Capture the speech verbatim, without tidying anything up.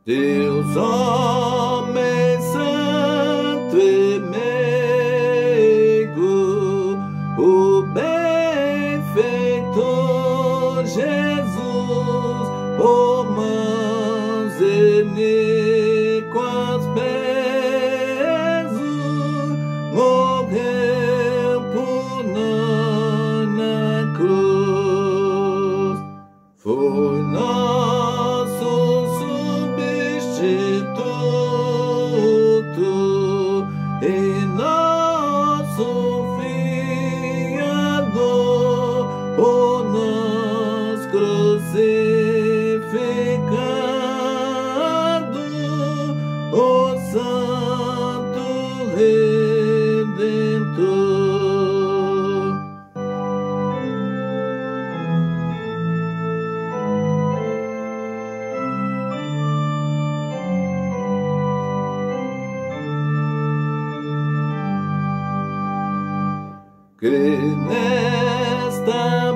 Deus, homem santo e meigo, o benfeitor Jesus, por mãos iníquas peso, morreu por nós na cruz. Foi nosso substituto e nosso fiador, por nós crucificado, o Santo Redentor. Que nesta